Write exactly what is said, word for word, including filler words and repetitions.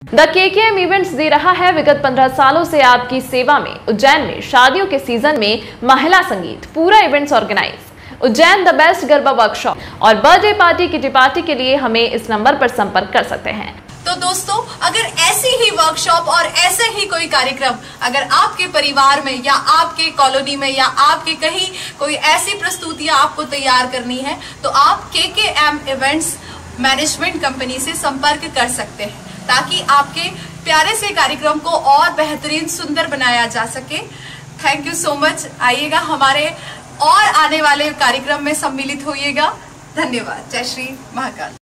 The के के M events they रहा है विगत पंद्रह सालों से आपकी सेवा में उज्जैन में शादियों के सीजन में महिला संगीत पूरा events organise Ujjain the best garba workshop और बर्थडे पार्टी किटी पार्टी के लिए हमें इस नंबर पर संपर्क कर सकते हैं। तो दोस्तों, अगर ऐसी ही वर्कशॉप और ऐसे ही कोई कार्यक्रम अगर आपके परिवार में या आपके कॉलोनी में या आपके कहीं कोई ऐसी प्रस्तुतियां आपको तैयार करनी है तो आप के के एम इवेंट्स मैनेजमेंट कंपनी से संपर्क कर सकते हैं ताकि आपके प्यारे से कार्यक्रम को और बेहतरीन सुंदर बनाया जा सके। Thank you so much. आइएगा हमारे और आने वाले कार्यक्रम में सम्मिलित होइएगा। धन्यवाद। जय श्री महाकाल।